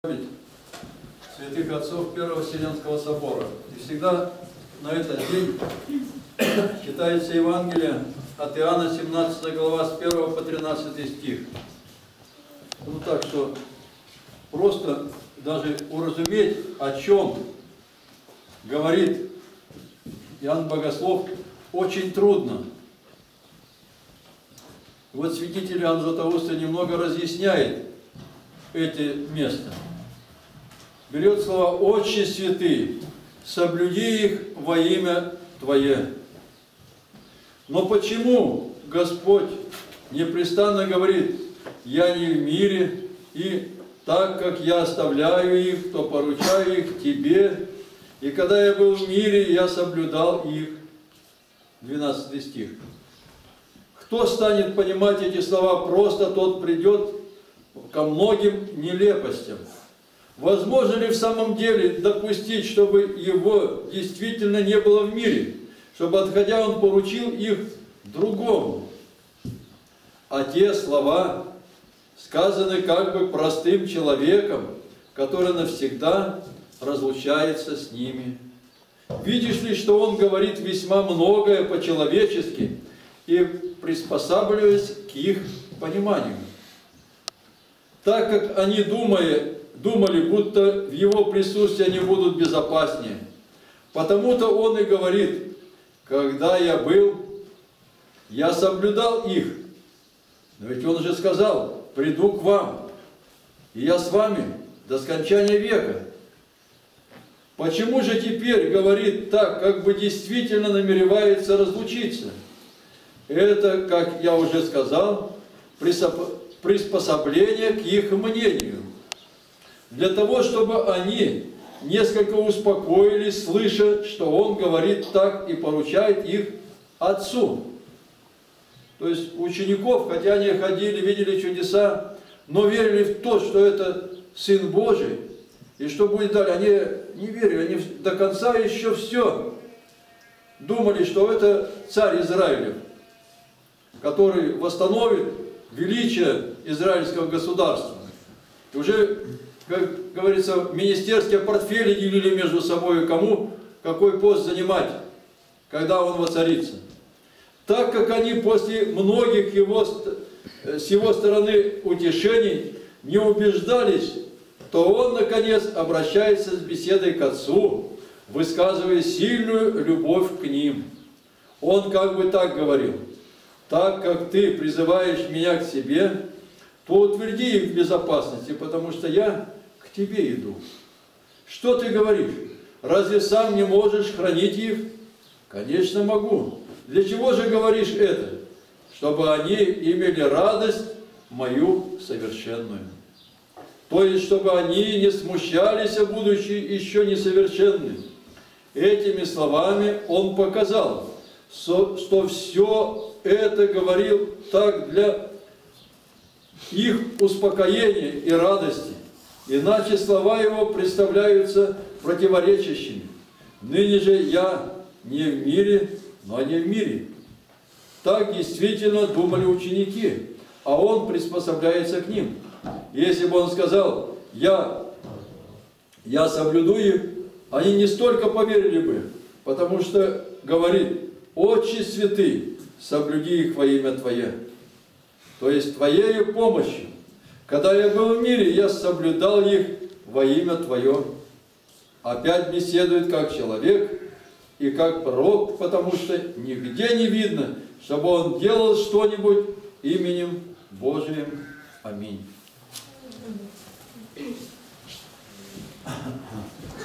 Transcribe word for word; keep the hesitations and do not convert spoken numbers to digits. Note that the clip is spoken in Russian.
Святых отцов Первого Вселенского собора. И всегда на этот день читается Евангелие от Иоанна, семнадцатая глава, с первого по тринадцатый стих. Ну так что просто даже уразуметь, о чем говорит Иоанн Богослов, очень трудно. Вот святитель Иоанн Златоуста немного разъясняет эти места. Берет слова «Отче святый, соблюди их во имя Твое». Но почему Господь непрестанно говорит «Я не в мире, и так как я оставляю их, то поручаю их Тебе, и когда я был в мире, я соблюдал их». двенадцатый стих. Кто станет понимать эти слова просто, тот придет ко многим нелепостям. Возможно ли в самом деле допустить, чтобы его действительно не было в мире, чтобы, отходя, он поручил их другому? А те слова сказаны как бы простым человеком, который навсегда разлучается с ними. Видишь ли, что он говорит весьма многое по-человечески и приспосабливаясь к их пониманию. Так как они, думая, думали, будто в его присутствии они будут безопаснее. Потому-то он и говорит: когда я был, я соблюдал их. Но ведь он же сказал: приду к вам, и я с вами до скончания века. Почему же теперь говорит так, как бы действительно намеревается разлучиться? Это, как я уже сказал, приспособление к их мнению. Для того, чтобы они несколько успокоились, слыша, что он говорит так и поручает их Отцу. То есть учеников, хотя они ходили, видели чудеса, но верили в то, что это Сын Божий, и что будет далее, они не верили, они до конца еще все думали, что это царь Израилев, который восстановит величие израильского государства. И уже, как говорится, министерские портфели делили между собой, кому какой пост занимать, когда он воцарится. Так как они после многих его, с его стороны утешений не убеждались, то он, наконец, обращается с беседой к Отцу, высказывая сильную любовь к ним. Он как бы так говорил: так как ты призываешь меня к себе, то утверди их в безопасности, потому что я к тебе иду. Что ты говоришь? Разве сам не можешь хранить их? Конечно, могу. Для чего же говоришь это? Чтобы они имели радость мою совершенную. То есть, чтобы они не смущались, будучи еще несовершенны. Этими словами он показал, что все это говорил так для их успокоения и радости. Иначе слова его представляются противоречащими. Ныне же я не в мире, но не в мире. Так действительно думали ученики, а он приспособляется к ним. Если бы он сказал: я, я соблюду их, они не столько поверили бы, потому что говорит: Отче святый, соблюди их во имя Твое. То есть Твоей помощью. Когда я был в мире, я соблюдал их во имя Твое. Опять беседует как человек и как пророк, потому что нигде не видно, чтобы он делал что-нибудь именем Божиим. Аминь.